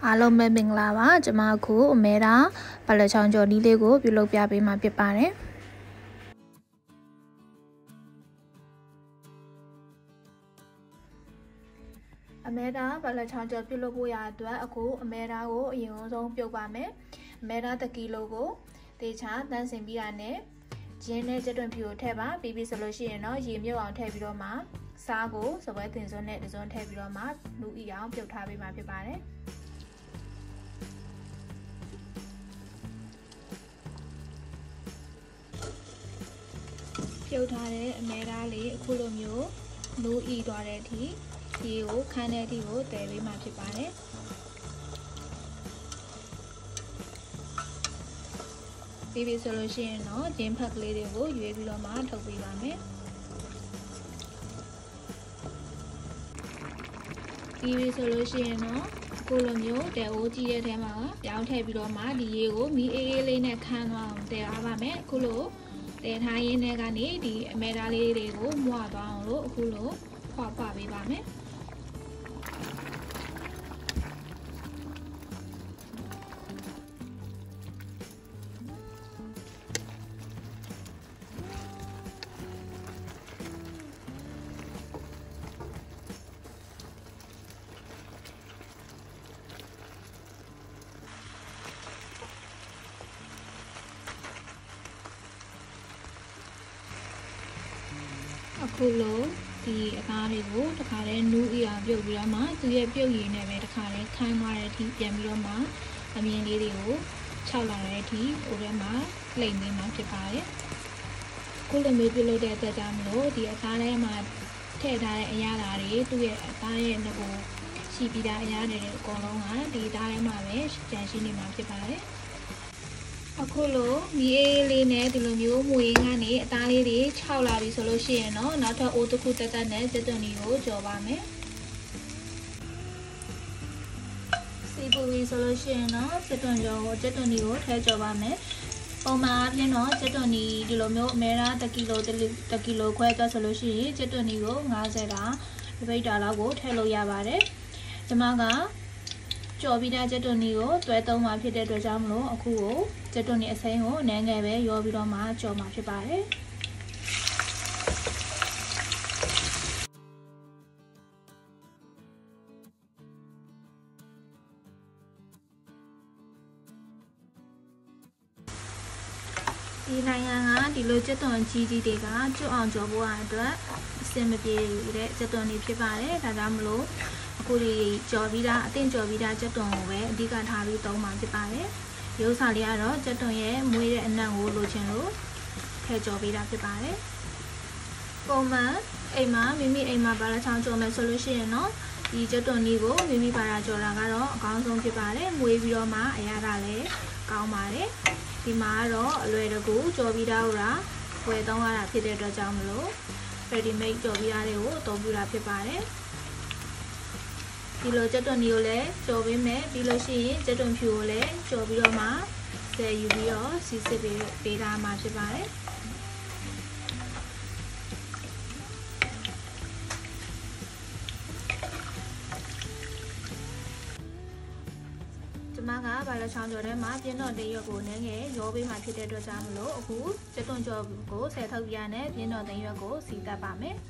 အားလုံးပဲမင်္ဂလာပါကျွန်မအခုအမေရာဘာလဲချောင်းကျော်ဒီလေးကိုပြုလုပ်ပြပေးမှာဖြစ်ပါတယ်အမေရာဘာလဲချောင်းကျော်ပြုလုပ်ဖို့ရအတွက်အခုအမေရာကိုအရင်ဆုံးပြုတ်ပါမယ်အမေရာ1 ကီလိုကိုတေချာတန်းစင်ပြီးတာနဲ့ဂျင်းနဲ့ကြက်တွန်ဖြူကိုထည့်ပါပြီးပြီဆိုလို့ရှိရင်တော့ရေမြုပ်အောင်ထည့်ပြီးတော့မှစားကိုစပွဲတင်စွန်းနဲ့တစွန်းထည့်ပြီးတော့မှလူအီအောင်ပြုတ်ထားပေးမှာဖြစ်ပါတယ်ပြုတ်ထားတဲ့အမဲသားလေးအခုလိုမျိုးလူအီသွားတဲ့အထိရေကိုခန်းတဲ့အထိကိုတည်ပေးမှာဖြစ်ပါတယ်ပြီးပြီဆိုလို့ရှိရင်တော့ဂျင်းဖက်ကလေးတွေကိုရွေးပြီးတော့မှထုတ်ပေးပါမယ်ပြီးပြီဆိုလို့ရှိရင်တော့အခုလိုမျိုးတဲအိုးကြီးတဲ့ထဲမှာပြောင်းထည့်ပြီးတော့မှဒီရေကိုမီးအေးအေးလေးနဲ့ခန်းသွားအောင်တည်အားပါမယ်အခုလိုတည်ထားရင်းနဲ့ကနေဒီအမဲသားလေးတွေကိုမွာသွားအောင်လို့အခုလိုဖွာပေးပါမယ်အခုလိုဒီအကားတွေကိုတစ်ခါတည်းနူးအီအောင်ပြုတ်ပြီးတော့မှသူရဲ့ပြုတ်ရည်နဲ့ပဲတစ်ခါတည်းခိုင်းသွားတဲ့အထိပြန်ပြီးတော့မှအမြင်လေးတွေကိုခြောက်လာတဲ့အထိဟိုထဲမှာလိမ့်နေမှာဖြစ်ပါတယ်ခုလိုမျိုးပြုတ်လို့တဲ့အတွက်ကြောင့်မလို့ဒီအကားထဲမှာထည့်ထားတဲ့အရာတွေသူ့ရဲ့အသားရဲ့ငကိုရှိပြီးသားအရာတွေအကုန်လုံးကဒီသားထဲမှာပဲကျန်ရှိနေမှာဖြစ်ပါတယ်အခုလိုမီးအေးလေးနဲ့ဒီလိုမျိုးမွေးကနေအသားလေးတွေခြောက်လာပြီဆိုလို့ရှိရင်တော့နောက်ထပ်အိုးတစ်ခုတက်တက်နဲ့ကြက်သွန်နီကိုကြော်ပါမယ်စီပူပြီဆိုလို့ရှိရင်တော့ကြက်သွန်နီကိုထည့်ကြော်ပါမယ်ပုံမှန်အပြင်တော့ကြက်သွန်နီဒီလိုမျိုးအမဲသား1 ကီလိုခွဲအတွက်ဆိုလို့ရှိရင်ကြက်သွန်နီကို50တာဒီပိတ်တာလောက်ကိုထည့်လို့ရပါတယ်ကျွန်မကကြော်ပြီးတဲ့ကြက်သွန်နီကိုတွဲသုံးမှာဖြစ်တဲ့အတွက်ကြောင့်မလို့အခုကိုကြက်သွန်နီအစိမ်းကိုနည်းငယ်ပဲရောပြီးတော့မှကြော်မှာဖြစ်ပါတယ်ဒီနိုင်ငံကဒီလိုကြက်သွန်ကြီးတွေကကျွတ်အောင်ကြော်ဖို့အတွက်အဆင်မပြေတဲ့ကြက်သွန်တွေဖြစ်ပါတယ်ဒါကြောင့်မလို့အခုဒီကြော်ပြီးသားအသင့်ကြော်ပြီးသားကြက်သွန်ကိုပဲအဓိကထားပြီးသုံးမှာဖြစ်ပါတယ်ရုပ်စာလေးကတော့ကြက်သွန်ရဲ့မွေးတဲ့အနံ့ကိုလိုချင်လို့ထည့်ကြော်ပေးတာဖြစ်ပါတယ်ပုံမှန်အိမ်မှာမိမိအိမ်မှာဘာလာချောင်းကြော်မယ်ဆိုလို့ရှိရင်တော့ဒီကြက်သွန်လေးကိုမိမိဘာလာကြော်တာကတော့အကောင်းဆုံးဖြစ်ပါတယ်မွေးပြီးတော့မှအရသာလည်းကောင်းပါတယ်ဒီမှာကတော့အလွယ်တကူကြော်ပြီးသားဟိုတာဝယ်သုံးရတာဖြစ်တဲ့အတွက်ကြောင့်မလို့ ready made ကြော်ပြီးသားတွေကိုအသုံးပြုတာဖြစ်ပါတယ်ဒီလိုကြက်သွန်နီကိုလည်းကြော်ပေးမယ်ပြီးလို့ရှိရင်ကြက်သွန်ဖြူကိုလည်းကြော်ပြီးတော့မှဆယ်ယူပြီးတော့စီစစ်ပေးထားမှာဖြစ်ပါတယ်ကျွန်မကဘာလဲချောင်းကြော်ထဲမှာပြင်းတော့တရွက်ကိုနည်းငယ်ရောပေးမှဖြစ်တဲ့အတွက်ကြောင့်မလို့အခုကြက်သွန်ကြော်ကိုဆယ်ထုတ်ပြရနဲ့ပြင်းတော့တရွက်ကိုစီတက်ပါမယ်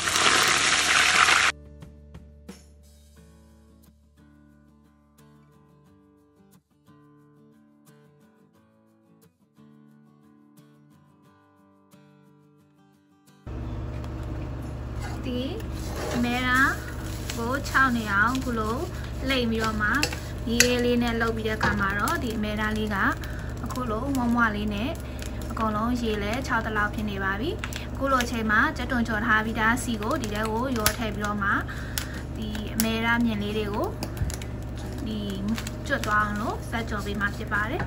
ဒီအမဲသားကို6နေအောင်ခုလိုလိမ့်ပြီးတော့မှရေလေးနဲ့လှုပ်ပြီးတဲ့အခါမှာတော့ဒီအမဲသားလေးကအခုလိုမွမွလေးနဲ့အကုန်လုံးရေလဲ6တလောက်ဖြစ်နေပါပြီအခုလိုအချိန်မှာကြက်သွန်ကြော်ထားပြီးသားစီကိုဒီထဲကိုရောထည့်ပြီးတော့မှဒီအမဲသားမြင်လေးတွေကိုဒီကျွတ်သွားအောင်လို့ဆက်ကြော်ပေးမှဖြစ်ပါတယ်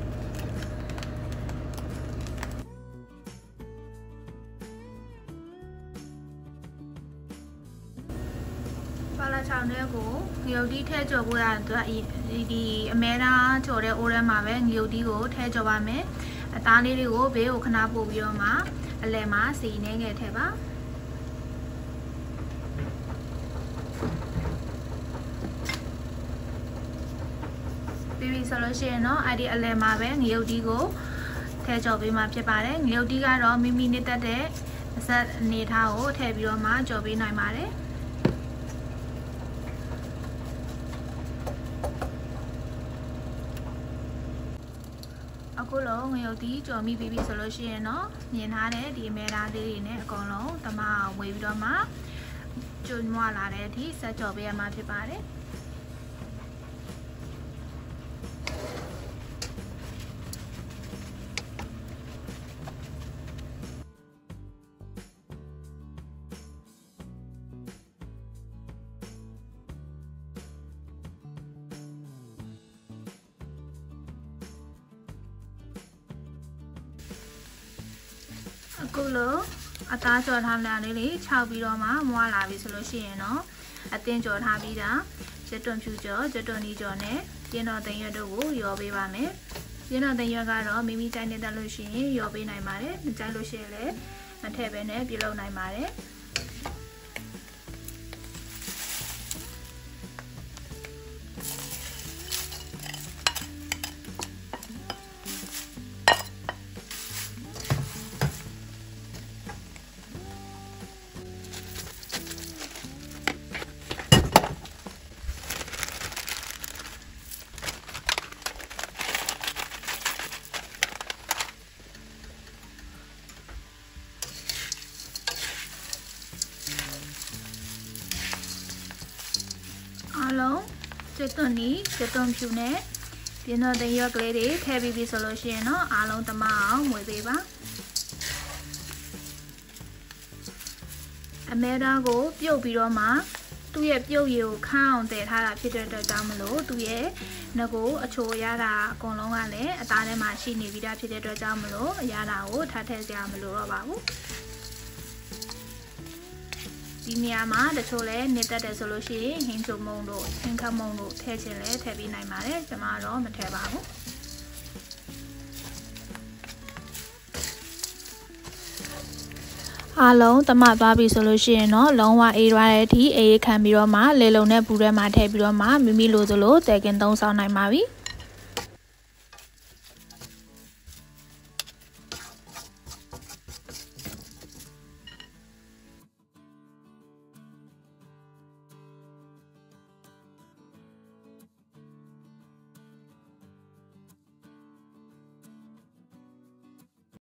ပါလာချောင်းတဲ့ကိုငရုတ်တီးထဲကြော်ဖို့ရအတွက်ဒီအမဲသားကြော်တဲ့အိုးထဲမှာပဲငရုတ်တီးကိုထဲကြော်ပါမယ်အသားလေးတွေကိုဘေးကိုခဏပို့ပြီးတော့မှအလယ်မှာစီနေငယ်ထဲပါပြီးပြီဆိုလို့ရှိရင်တော့အဲ့ဒီအလယ်မှာပဲငရုတ်တီးကိုထည့်ကြော်ပေးမှဖြစ်ပါတယ်ငရုတ်တီးကတော့မိမိနေတတ်တဲ့အဆက်အနေထားကိုထည့်ပြီးတော့မှကြော်ပေးနိုင်ပါတယ်အခုလုံးငရုတ်တီးကြော်မိပြီးပြီဆိုလို့ရှိရင်တော့မြင်ထားတဲ့ဒီအမဲသားလေးတွေနဲ့အကုန်လုံးတမအောင်ဝေပြီးတော့မှကျွန်းမွာလာတဲ့အထိဆက်ကြော်ပေးရမှာဖြစ်ပါတယ်အခုလိုအသားကြော်ထားတာလေးတွေခြောက်ပြီးတော့မှမွားလာပြီဆိုလို့ရှိရင်တော့အတင်းကြော်ထားပြီးတာကျက်တွန်ဖြူကြော်ကျက်တွန်နီကြော်နဲ့ပြင်းတော်သိမ်းရွက်တို့ကိုရောပေးပါမယ်ပြင်းတော်သိမ်းရွက်ကတော့မိမိကြိုက်နေတဲ့လို့ရှိရင်ရောပေးနိုင်ပါတယ်မကြိုက်လို့ရှိရင်လည်းမထည့်ပဲနဲ့ပြုလုပ်နိုင်ပါတယ်အားလုံးကျက်သွန်နီကျက်သွန်ဖြူနဲ့ပြင်းတော်သိမ်းရွက်ကလေးတွေထည့်ပြီးပြီဆိုလို့ရှိရင်တော့အားလုံးတမအောင်မွေပေးပါအမဲသားကိုပြုတ်ပြီးတော့မှသူ့ရဲ့ပြုတ်ရည်ကိုခန်းအောင်တည်ထားတာဖြစ်တဲ့အတွက်ကြောင့်မလို့သူ့ရဲ့ငကိုအချိုရတာအကုန်လုံးကလည်းအသားထဲမှာရှိနေပြီးသားဖြစ်တဲ့အတွက်ကြောင့်မလို့အရာတာကိုထပ်ထည့်စရာမလိုတော့ပါဘူးဒီနေရာမှာတချို့လဲနေတတ်တယ်ဆိုလို့ရှိရင်ဟင်းချုံမုံတို့ဟင်းခမုံတို့ထည့်ချင်လဲထည့်ပေးနိုင်ပါတယ်ကျွန်မတော့မထည့်ပါဘူးအားလုံးတမသွားပြီဆိုလို့ရှိရင်တော့လုံးဝအေးရွာတဲ့အထိအေးခံပြီးတော့မှလေလုံနဲ့ပူထဲမှာထည့်ပြီးတော့မှမိမိလိုသလိုတဲကင်သုံးဆောင်နိုင်ပါပြီ။